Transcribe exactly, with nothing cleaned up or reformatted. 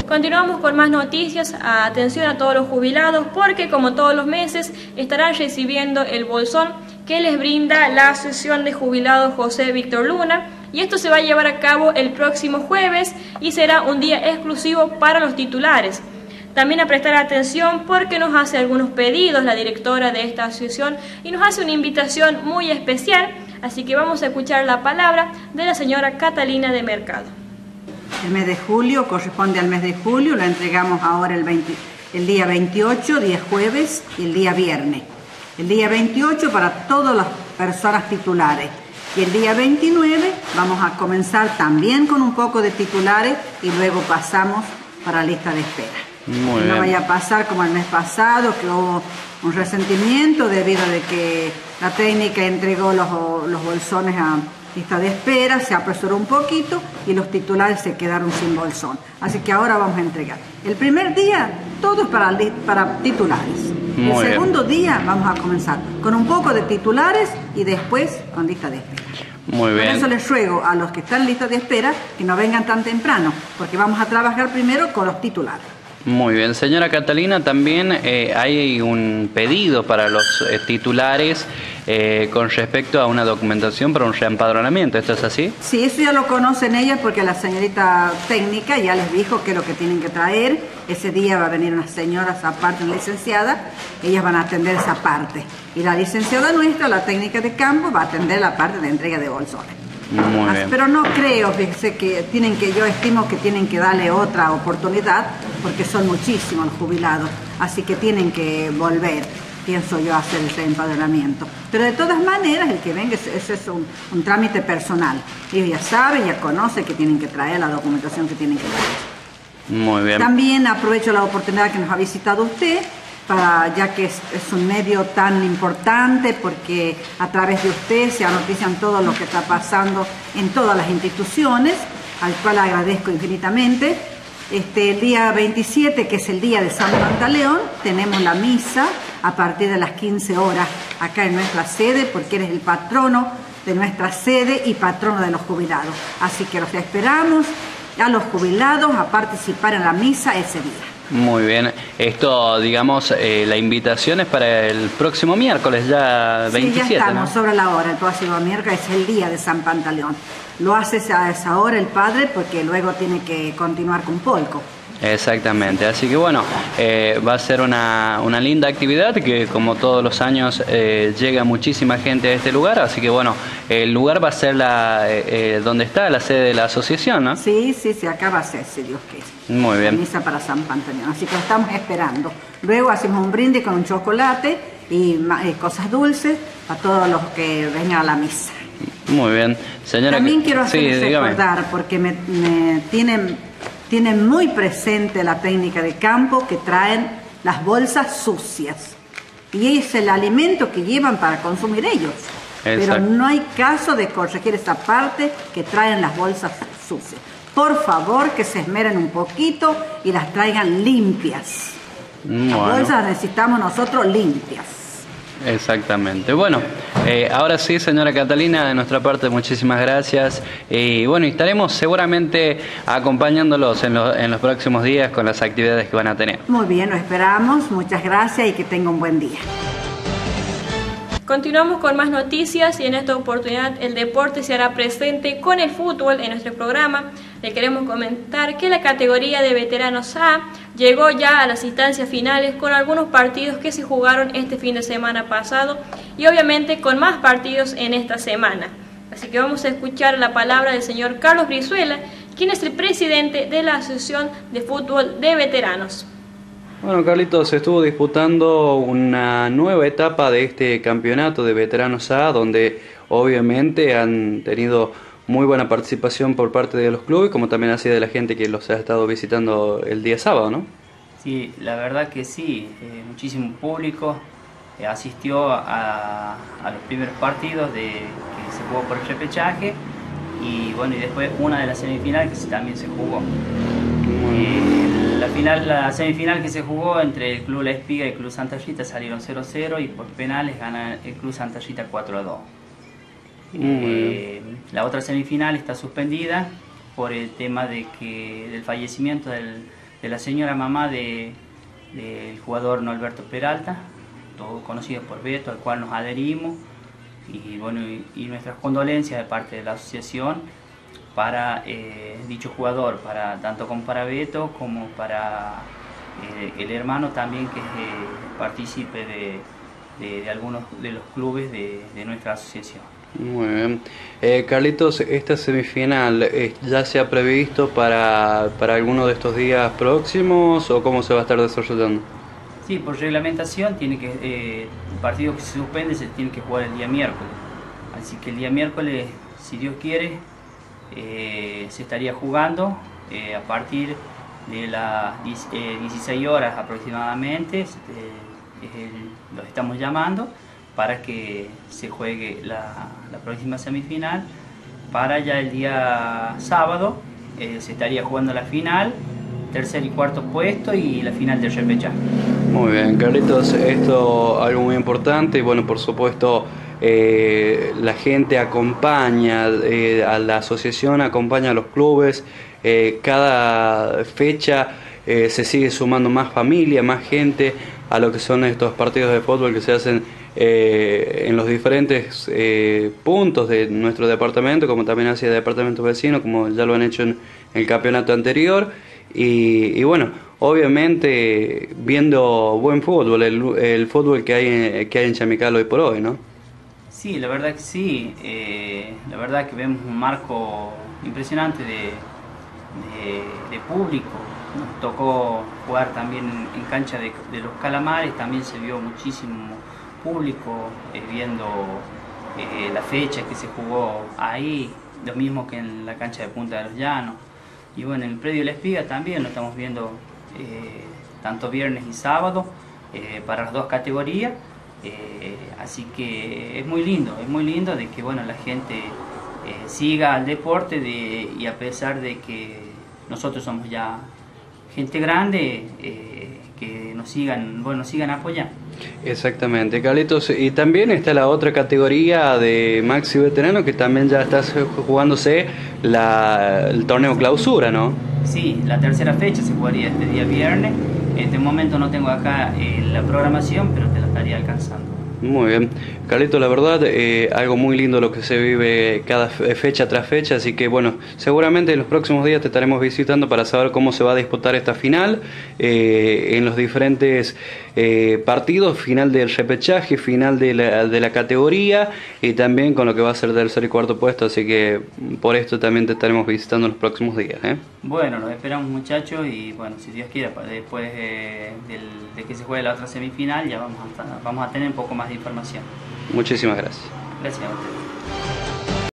Continuamos con más noticias. Atención a todos los jubilados porque como todos los meses estarán recibiendo el bolsón que les brinda la Asociación de Jubilados José Víctor Luna, y esto se va a llevar a cabo el próximo jueves y será un día exclusivo para los titulares. También a prestar atención porque nos hace algunos pedidos la directora de esta asociación y nos hace una invitación muy especial, así que vamos a escuchar la palabra de la señora Catalina de Mercado. El mes de julio corresponde al mes de julio, lo entregamos ahora el, veinte, el día veintiocho, día jueves, y el día viernes. El día veintiocho para todas las personas titulares. Y el día veintinueve vamos a comenzar también con un poco de titulares y luego pasamos para la lista de espera. Muy que no bien. vaya a pasar como el mes pasado, que hubo un resentimiento debido a de que la técnica entregó los, los bolsones a lista de espera, se apresuró un poquito y los titulares se quedaron sin bolsón. Así que ahora vamos a entregar. El primer día, todo es para, para titulares. Muy el bien. segundo día vamos a comenzar con un poco de titulares y después con lista de espera. Muy bien. Por eso les ruego a los que están en lista de espera que no vengan tan temprano, porque vamos a trabajar primero con los titulares. Muy bien, señora Catalina, también eh, hay un pedido para los eh, titulares eh, con respecto a una documentación para un reempadronamiento, ¿esto es así? Sí, eso ya lo conocen ellas porque la señorita técnica ya les dijo qué es lo que tienen que traer. Ese día va a venir unas señoras aparte, una licenciada, ellas van a atender esa parte. Y la licenciada nuestra, la técnica de campo, va a atender la parte de entrega de bolsones. Muy bien. Pero no creo, fíjese que tienen que, yo estimo que tienen que darle otra oportunidad porque son muchísimos los jubilados, así que tienen que volver, pienso yo, a hacer el reempadronamiento. Pero de todas maneras, el que venga, ese es un, un trámite personal. Ellos ya saben, ya conocen que tienen que traer la documentación que tienen que traer. Muy bien. También aprovecho la oportunidad que nos ha visitado usted, para, ya que es, es un medio tan importante, porque a través de usted se anotician todo lo que está pasando en todas las instituciones, al cual agradezco infinitamente. Este, el día veintisiete, que es el día de San Pantaleón, tenemos la misa a partir de las quince horas acá en nuestra sede, porque eres el patrono de nuestra sede y patrono de los jubilados. Así que los esperamos a los jubilados a participar en la misa ese día. Muy bien. Esto, digamos, eh, la invitación es para el próximo miércoles, ya veintisiete, sí, ya estamos, ¿no? sobre la hora. El próximo miércoles es el día de San Pantaleón. Lo hace a esa hora el padre porque luego tiene que continuar con Polco. Exactamente, así que bueno, eh, va a ser una, una linda actividad que como todos los años eh, llega muchísima gente a este lugar, así que bueno, el lugar va a ser la eh, eh, donde está la sede de la asociación, ¿no? Sí, sí, sí, acá va a ser, si Dios quiere. Muy bien. La misa para San Pantaleón, así que lo estamos esperando. Luego hacemos un brindis con un chocolate y eh, cosas dulces a todos los que vengan a la misa. Muy bien, señora. También quiero hacerles sí, recordar, porque me, me tienen... Tienen muy presente la técnica de campo que traen las bolsas sucias. Y es el alimento que llevan para consumir ellos. Exacto. Pero no hay caso de corregir esa parte que traen las bolsas sucias. Por favor, que se esmeren un poquito y las traigan limpias. Bueno. Las bolsas las necesitamos nosotros limpias. Exactamente. Bueno, eh, ahora sí, señora Catalina, de nuestra parte muchísimas gracias. Y bueno, estaremos seguramente acompañándolos en, lo, en los próximos días con las actividades que van a tener. Muy bien, lo esperamos. Muchas gracias y que tenga un buen día. Continuamos con más noticias y en esta oportunidad el deporte se hará presente con el fútbol en nuestro programa. Le queremos comentar que la categoría de veteranos A llegó ya a las instancias finales con algunos partidos que se jugaron este fin de semana pasado y obviamente con más partidos en esta semana. Así que vamos a escuchar la palabra del señor Carlos Brizuela, quien es el presidente de la Asociación de Fútbol de Veteranos. Bueno, Carlitos, se estuvo disputando una nueva etapa de este campeonato de veteranos A, donde obviamente han tenido muy buena participación por parte de los clubes, como también así de la gente que los ha estado visitando el día sábado, ¿no? Sí, la verdad que sí, eh, muchísimo público eh, asistió a, a los primeros partidos de, que se jugó por el repechaje y bueno, y después una de las semifinales que también se jugó. Eh, la final, la semifinal que se jugó entre el Club La Espiga y el Club Santa Rita salieron cero cero y por penales gana el Club Santa Rita cuatro a dos. Eh, la otra semifinal está suspendida por el tema de que del fallecimiento del, de la señora mamá de, del jugador Norberto Peralta, todo conocido por Beto, al cual nos adherimos, y bueno, y, y nuestras condolencias de parte de la asociación para eh, dicho jugador, para tanto como para Beto como para eh, el hermano también, que es eh, partícipe de, de, de algunos de los clubes de, de nuestra asociación. Muy bien. Eh, Carlitos, esta semifinal eh, ya se ha previsto para, para alguno de estos días próximos, o cómo se va a estar desarrollando? Sí, por reglamentación tiene que eh, el partido que se suspende se tiene que jugar el día miércoles, así que el día miércoles, si Dios quiere, eh, se estaría jugando eh, a partir de las eh, dieciséis horas aproximadamente. Eh, los estamos llamando para que se juegue la, la próxima semifinal. Para ya el día sábado eh, se estaría jugando la final, tercer y cuarto puesto, y la final del repechaje. Muy bien, Carlitos, esto algo muy importante, y bueno, por supuesto eh, la gente acompaña eh, a la asociación, acompaña a los clubes, eh, cada fecha eh, se sigue sumando más familia, más gente a lo que son estos partidos de fútbol que se hacen eh, en los diferentes eh, puntos de nuestro departamento, como también hacia el departamento vecino, como ya lo han hecho en el campeonato anterior. Y, y bueno, obviamente viendo buen fútbol, el, el fútbol que hay, que hay en Chamical hoy por hoy, ¿no? Sí, la verdad que sí, eh, la verdad que vemos un marco impresionante de, de, de público. Nos tocó jugar también en cancha de, de los Calamares, también se vio muchísimo público eh, viendo eh, la fecha que se jugó ahí, lo mismo que en la cancha de Punta de los Llanos. Y bueno, en el predio La Espiga también lo estamos viendo eh, tanto viernes y sábado eh, para las dos categorías. Eh, así que es muy lindo, es muy lindo de que bueno, la gente eh, siga al deporte de, y a pesar de que nosotros somos ya gente grande, eh, que nos sigan, bueno, sigan apoyando. Exactamente, Carlitos, y también está la otra categoría de Maxi Veterano, que también ya está jugándose la, el torneo clausura, ¿no? Sí, la tercera fecha se jugaría este día viernes. En este momento no tengo acá eh, la programación, pero te la estaría alcanzando. Muy bien, Carlitos, la verdad, eh, algo muy lindo lo que se vive cada fecha tras fecha, así que bueno, seguramente en los próximos días te estaremos visitando para saber cómo se va a disputar esta final, eh, en los diferentes eh, partidos, final del repechaje, final de la, de la categoría, y también con lo que va a ser tercer y cuarto puesto, así que por esto también te estaremos visitando en los próximos días, ¿eh? Bueno, los esperamos, muchachos, y bueno, si Dios quiere, después eh, del, de que se juegue la otra semifinal, ya vamos a, vamos a tener un poco más de información. Muchísimas gracias. Gracias a ustedes.